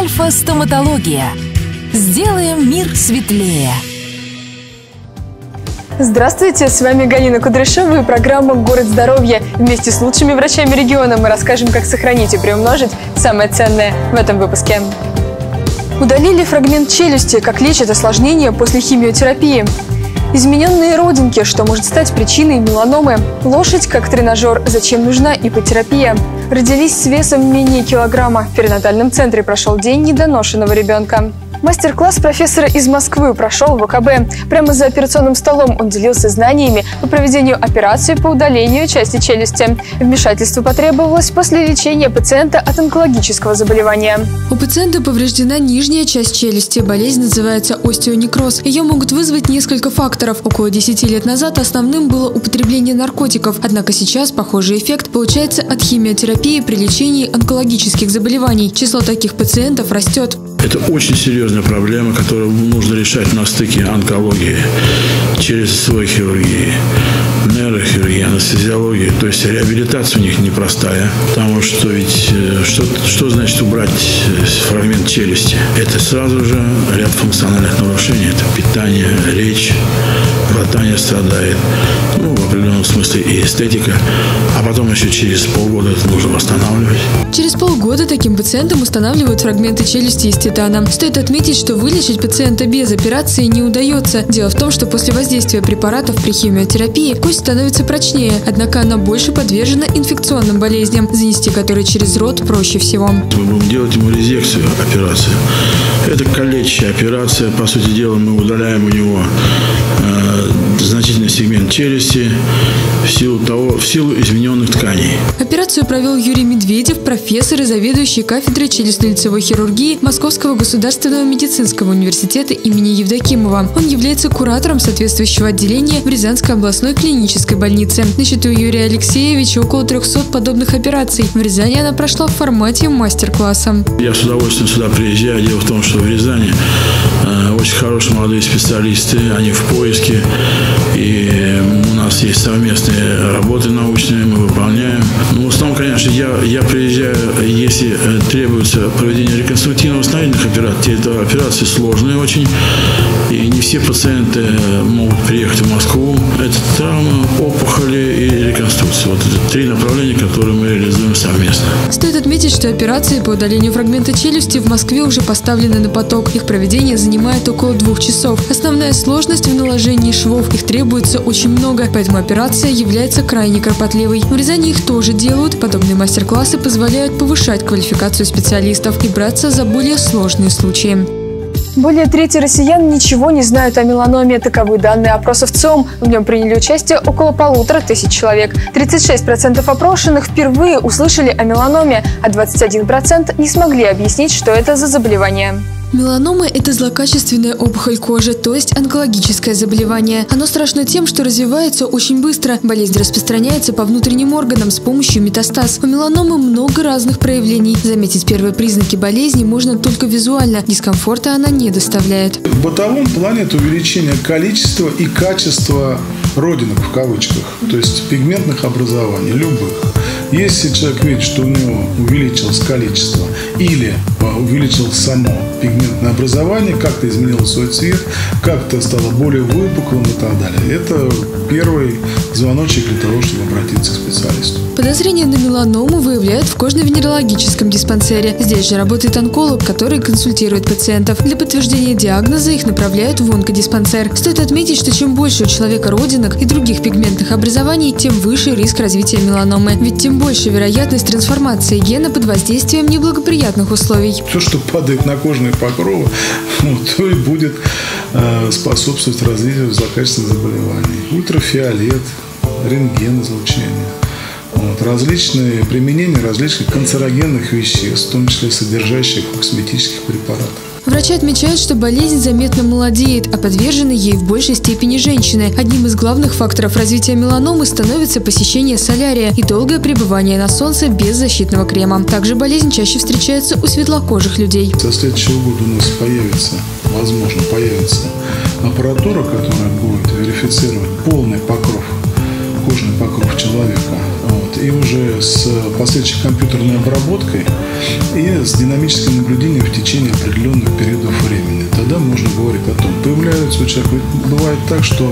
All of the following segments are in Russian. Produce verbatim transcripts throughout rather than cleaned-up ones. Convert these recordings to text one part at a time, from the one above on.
Альфа-стоматология. Сделаем мир светлее. Здравствуйте, с вами Галина Кудряшова и программа «Город здоровья». Вместе с лучшими врачами региона мы расскажем, как сохранить и приумножить самое ценное в этом выпуске. Удалили фрагмент челюсти, как лечат осложнения после химиотерапии. Измененные родинки, что может стать причиной меланомы. Лошадь как тренажер, зачем нужна ипотерапия. Родились с весом менее килограмма. В перинатальном центре прошел день недоношенного ребенка. Мастер-класс профессора из Москвы прошел в ВКБ. Прямо за операционным столом он делился знаниями по проведению операции по удалению части челюсти. Вмешательство потребовалось после лечения пациента от онкологического заболевания. У пациента повреждена нижняя часть челюсти. Болезнь называется остеонекроз. Ее могут вызвать несколько факторов. Около десяти лет назад основным было употребление наркотиков. Однако сейчас похожий эффект получается от химиотерапии при лечении онкологических заболеваний. Число таких пациентов растет. Это очень серьезная проблема, которую нужно решать на стыке онкологии через свою хирургию, нейрохирургию, анестезиологию. То есть реабилитация у них непростая, потому что ведь что, что значит убрать фрагмент челюсти? Это сразу же ряд функциональных нарушений. Это питание, речь, глотание страдает, ну, в определенном смысле и эстетика. А потом еще через полгода это нужно восстанавливать. Через полгода таким пациентам устанавливают фрагменты челюсти из титана. Стоит отметить, что вылечить пациента без операции не удается. Дело в том, что после воздействия препаратов при химиотерапии кость становится прочнее, однако она больше подвержена инфекционным болезням, занести которые через рот проще всего. Мы будем делать ему резекцию, операцию. Это калечащая операция. По сути дела, мы удаляем у него э, значительный сегмент челюсти в силу того, в силу измененных тканей. Операцию провел Юрий Медведев, профессор и заведующий кафедрой челюстно-лицевой хирургии Московского государственного медицинского университета имени Евдокимова. Он является куратором соответствующего отделения в Рязанской областной клинической больнице. На счету Юрия Алексеевича около трехсот подобных операций. В Рязани она прошла в формате мастер-класса. Я с удовольствием сюда приезжаю. Дело в том, что в Рязани э, очень хорошие молодые специалисты, они в поиске. И у нас есть совместные работы научные, мы выполняем. Ну, в основном, конечно, я, я приезжаю, если требуется проведение реконструктивно-восстановительных операций. Это операции сложные очень, и не все пациенты могут приехать в Москву. Это травмы, опухоли и реконструкция. Вот это три направления, которые мы реализуем совместно. Стоит отметить, что операции по удалению фрагмента челюсти в Москве уже поставлены на поток. Их проведение занимает около двух часов. Основная сложность в наложении швов. Их требуется очень много, поэтому операция является крайне кропотливой. В Рязани их тоже делают. Подобные мастер-классы позволяют повышать квалификацию специалистов и браться за более сложные случаи. Более трети россиян ничего не знают о меланоме. Таковы данные опроса в ЦИОМ. В нем приняли участие около полутора тысяч человек. тридцать шесть процентов опрошенных впервые услышали о меланоме, а двадцать один процент не смогли объяснить, что это за заболевание. Меланома – это злокачественная опухоль кожи, то есть онкологическое заболевание. Оно страшно тем, что развивается очень быстро. Болезнь распространяется по внутренним органам с помощью метастаз. У меланомы много разных проявлений. Заметить первые признаки болезни можно только визуально. Дискомфорта она не доставляет. В бытовом плане это увеличение количества и качества родинок в кавычках, то есть пигментных образований, любых. Если человек видит, что у него увеличилось количество или увеличилось само пигментное образование, как-то изменилось свой цвет, как-то стало более выпуклым и так далее, это первый звоночек для того, чтобы обратиться к специалисту. Подозрение на меланому выявляют в кожно-венерологическом диспансере. Здесь же работает онколог, который консультирует пациентов. Для подтверждения диагноза их направляют в онкодиспансер. Стоит отметить, что чем больше у человека родинок и других пигментных образований, тем выше риск развития меланомы. Ведь тем больше вероятность трансформации гена под воздействием неблагоприятных условий. Все, что падает на кожные покровы, вот, то и будет э, способствовать развитию злокачественных заболеваний. Ультрафиолет, рентген излучение. Вот, различные применения различных канцерогенных веществ, в том числе содержащих в косметических препаратах. Врачи отмечают, что болезнь заметно молодеет, а подвержены ей в большей степени женщины. Одним из главных факторов развития меланомы становится посещение солярия и долгое пребывание на солнце без защитного крема. Также болезнь чаще встречается у светлокожих людей. Со следующего года у нас появится, возможно, появится аппаратура, которая будет верифицировать полный покров, кожный покров человека. Вот. и уже с последующей компьютерной обработкой и с динамическим наблюдением в течение определенных периодов времени. Тогда можно говорить о том, появляются у человека, бывает так, что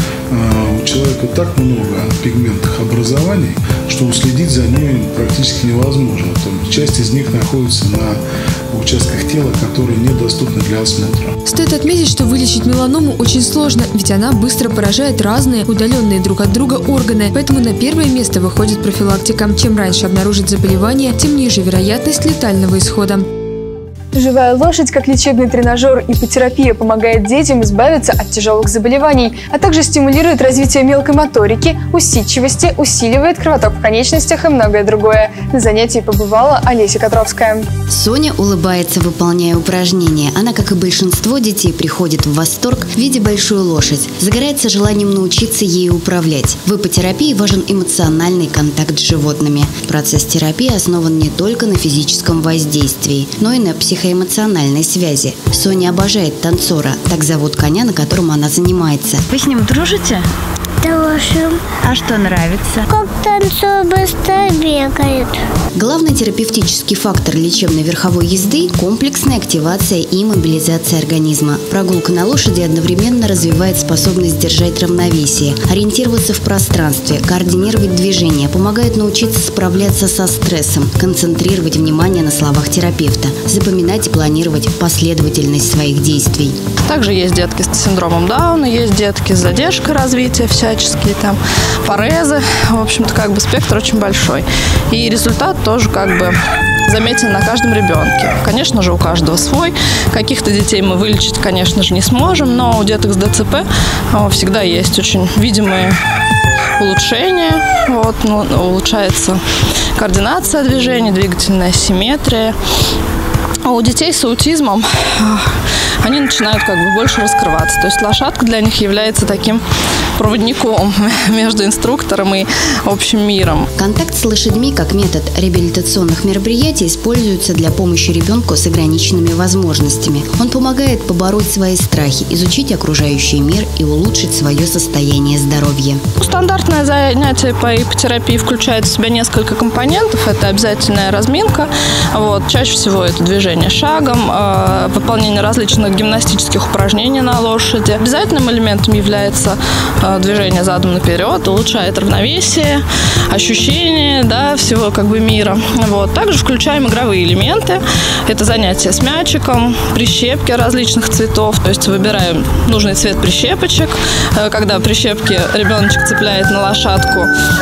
э, у человека так много пигментных образований, что уследить за ними практически невозможно. Там, часть из них находится на участках тела, которые недоступны для осмотра. Стоит отметить, что вылечить меланому очень сложно, ведь она быстро поражает разные, удаленные друг от друга органы, поэтому на первое место выходит профилактика. Чем раньше обнаружить заболевание, тем ниже вероятность летального исхода. Живая лошадь, как лечебный тренажер, ипотерапия помогает детям избавиться от тяжелых заболеваний, а также стимулирует развитие мелкой моторики, усидчивости, усиливает кровоток в конечностях и многое другое. На занятии побывала Олеся Котровская. Соня улыбается, выполняя упражнения. Она, как и большинство детей, приходит в восторг, видя большую лошадь. Загорается желанием научиться ею управлять. В ипотерапии важен эмоциональный контакт с животными. Процесс терапии основан не только на физическом воздействии, но и на психологии. Эмоциональной связи. Соня обожает танцора, так зовут коня, на котором она занимается. Вы с ним дружите? Дружим. А что нравится? Как танцор быстро бегает. Главный терапевтический фактор лечебной верховой езды – комплексная активация и мобилизация организма. Прогулка на лошади одновременно развивает способность держать равновесие, ориентироваться в пространстве, координировать движения, помогает научиться справляться со стрессом, концентрировать внимание на словах терапевта, запоминать и планировать последовательность своих действий. Также есть детки с синдромом Дауна, есть детки с задержкой развития, всяческие там парезы. В общем-то, как бы спектр очень большой. И результат тоже как бы заметен на каждом ребенке. Конечно же, у каждого свой. Каких-то детей мы вылечить, конечно же, не сможем, но у деток с ДЦП всегда есть очень видимые улучшения. Вот, ну, улучшается координация движений, двигательная симметрия. А у детей с аутизмом они начинают как бы больше раскрываться. То есть лошадка для них является таким проводником между инструктором и общим миром. Контакт с лошадьми как метод реабилитационных мероприятий используется для помощи ребенку с ограниченными возможностями. Он помогает побороть свои страхи, изучить окружающий мир и улучшить свое состояние здоровья. Стандартное занятие по ипотерапии включает в себя несколько компонентов. Это обязательная разминка. Вот. Чаще всего это движение шагом, э, выполнение различных гимнастических упражнений на лошади. Обязательным элементом является э, движение задом наперед, улучшает равновесие, ощущение, да, всего как бы мира. Вот. Также включаем игровые элементы. Это занятия с мячиком, прищепки различных цветов. То есть выбираем нужный цвет прищепочек. Э, когда прищепки ребеночек цепляет на лошадку,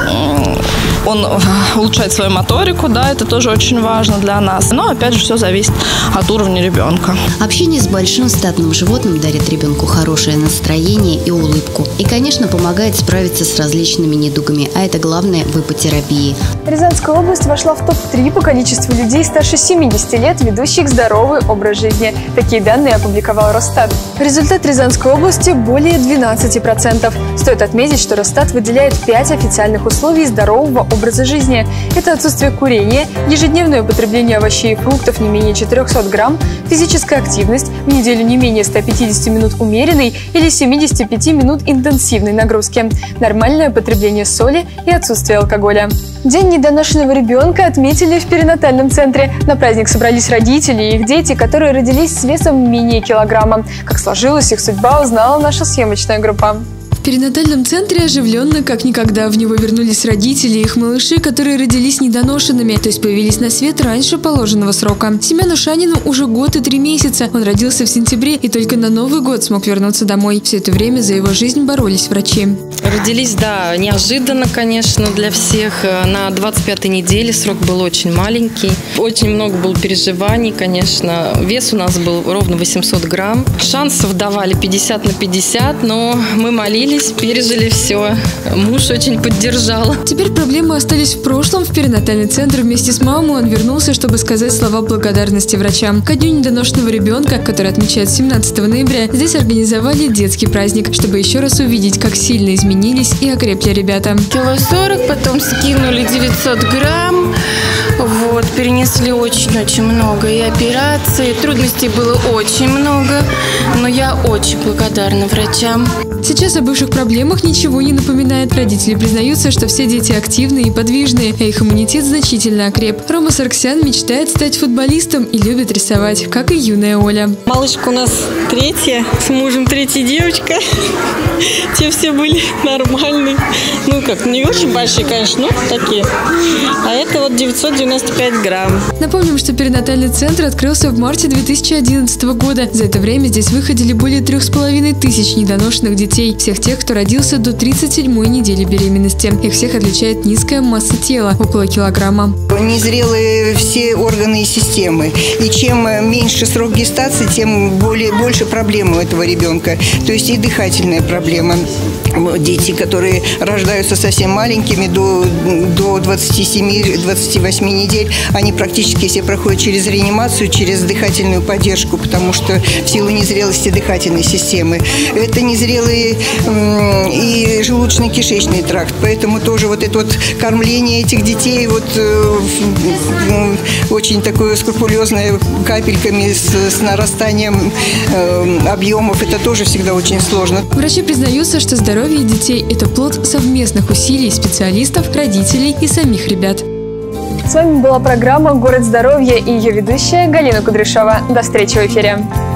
э, он улучшает свою моторику, да, это тоже очень важно для нас. Но опять же все зависит от уровня ребенка. Общение с большим статным животным дарит ребенку хорошее настроение и улыбку. И, конечно, помогает справиться с различными недугами, а это главное в ипотерапии. Рязанская область вошла в топ три по количеству людей старше семидесяти лет, ведущих здоровый образ жизни. Такие данные опубликовал Росстат. Результат Рязанской области более двенадцати процентов. Стоит отметить, что Росстат выделяет пять официальных условий здорового образа жизни. Это отсутствие курения, ежедневное употребление овощей и фруктов не менее четырехсот грамм, физическая активность, в неделю не менее ста пятидесяти минут умеренной или семидесяти пяти минут интенсивной нагрузки, нормальное потребление соли и отсутствие алкоголя. День недоношенного ребенка отметили в перинатальном центре. На праздник собрались родители и их дети, которые родились с весом менее килограмма. Как сложилась их судьба, узнала наша съемочная группа. В перинатальном центре оживленно, как никогда. В него вернулись родители и их малыши, которые родились недоношенными, то есть появились на свет раньше положенного срока. Семену Шанину уже год и три месяца. Он родился в сентябре и только на Новый год смог вернуться домой. Все это время за его жизнь боролись врачи. Родились, да, неожиданно, конечно, для всех. На двадцать пятой неделе срок был очень маленький. Очень много было переживаний, конечно. Вес у нас был ровно восемьсот грамм. Шансов давали пятьдесят на пятьдесят, но мы молились, пережили все. Муж очень поддержал. Теперь проблемы остались в прошлом. В перинатальный центр вместе с мамой он вернулся, чтобы сказать слова благодарности врачам. Ко дню недоношенного ребенка, который отмечают семнадцатого ноября, здесь организовали детский праздник, чтобы еще раз увидеть, как сильно изменились и окрепли ребята. Кило сорок, потом скинули девятьсот грамм. Вот, перенесли очень-очень много. И операций, трудностей было очень много. Но я очень благодарна врачам. Сейчас о бывших проблемах ничего не напоминает. Родители признаются, что все дети активные и подвижные, а их иммунитет значительно окреп. Рома Сарксян мечтает стать футболистом и любит рисовать, как и юная Оля. Малышка у нас третья, с мужем третья девочка. Те все были нормальные. Ну как, не очень большие, конечно, но такие. А это вот девятьсот девяносто пять грамм. Напомним, что перинатальный центр открылся в марте две тысячи одиннадцатого года. За это время здесь выходили более трех с половиной тысяч недоношенных детей. Всех тех, кто родился до тридцать седьмой недели беременности. Их всех отличает низкая масса тела, около килограмма. Незрелые все органы и системы. И чем меньше срок гестации, тем более, больше проблем у этого ребенка. То есть и дыхательная проблема. Дети, которые рождаются совсем маленькими, до, до двадцати семи — двадцати восьми недель, они практически все проходят через реанимацию, через дыхательную поддержку, потому что в силу незрелости дыхательной системы. Это незрелые м, и желудочно-кишечный тракт. Поэтому тоже вот это вот кормление этих детей вот э, э, очень такое скрупулезное, капельками с, с нарастанием э, объемов. Это тоже всегда очень сложно. Врачи признаются, что здоровье детей – это плод совместных усилий специалистов, родителей и самих ребят. С вами была программа «Город здоровья» и ее ведущая Галина Кудряшова. До встречи в эфире.